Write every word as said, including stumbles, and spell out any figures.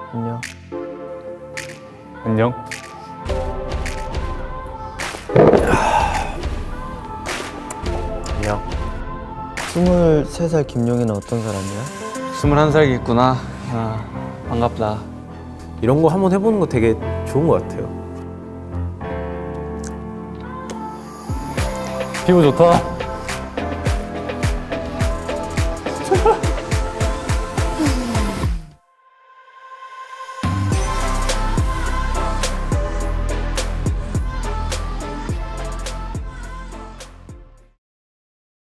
안녕. 안녕. 안녕. 스물세 살 김용희는 어떤 사람이야? 스물한 살이겠구나. 아, 반갑다. 이런 거 한번 해보는 거 되게 좋은 것 같아요. 피부 좋다.